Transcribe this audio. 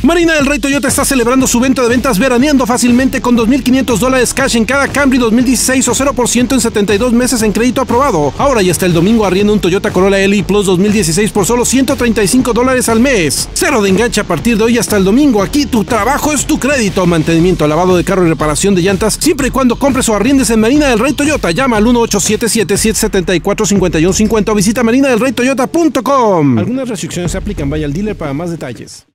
Marina del Rey Toyota está celebrando su evento de ventas veraneando fácilmente con $2,500 cash en cada Camry 2016 o 0% en 72 meses en crédito aprobado. Ahora y hasta el domingo arriendo un Toyota Corolla LI Plus 2016 por solo $135 al mes. Cero de enganche a partir de hoy hasta el domingo. Aquí tu trabajo es tu crédito. Mantenimiento, lavado de carro y reparación de llantas siempre y cuando compres o arriendes en Marina del Rey Toyota. Llama al 1877-774-5150 o visita marinadelreytoyota.com. Algunas restricciones se aplican. Vaya al dealer para más detalles.